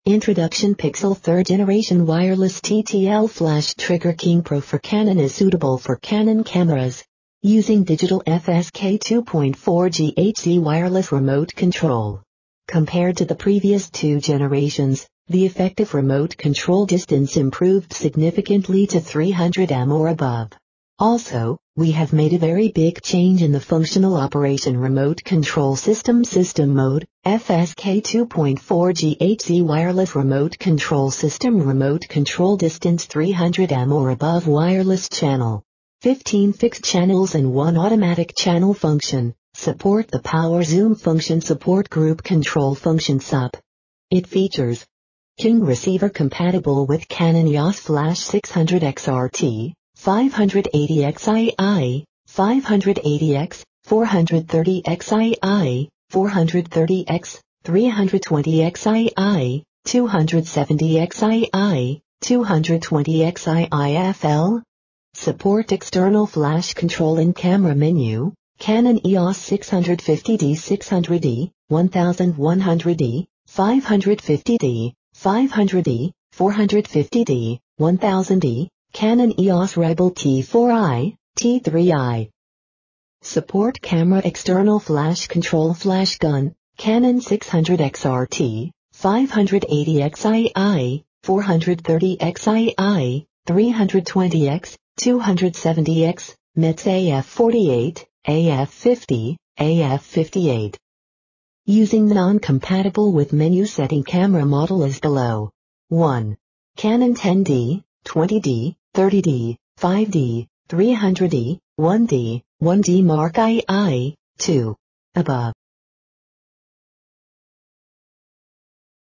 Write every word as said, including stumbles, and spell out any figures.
Introduction: Pixel third generation wireless T T L flash trigger King Pro for Canon is suitable for Canon cameras using digital F S K two point four G H Z wireless remote control. Compared to the previous two generations, the effective remote control distance improved significantly to three hundred meters or above. Also, we have made a very big change in the functional operation remote control system system mode, F S K two point four G H Z wireless remote control system remote control distance three hundred meters or above wireless channel. fifteen fixed channels and one automatic channel function, support the power zoom function support group control function sub. It features King receiver compatible with Canon E O S Flash six hundred X R T, five eighty X I I, five eighty X, four thirty X I I, four thirty X, three twenty X I I, two seventy X I I, two twenty X I I F L. Support external flash control in camera menu, Canon E O S six fifty D six hundred D, eleven hundred D, five fifty D, five hundred D, four fifty D, one thousand D, Canon E O S Rebel T four i, T three i. Support camera external flash control flash gun, Canon six hundred X R T, five eighty X I I, four thirty X I I, three twenty X, two seventy X, M E T S A F forty-eight, A F fifty, A F fifty-eight. Using non-compatible with menu setting camera model as below. one. Canon ten D, twenty D, thirty D, five D, three hundred D, one D, one D Mark two. Above.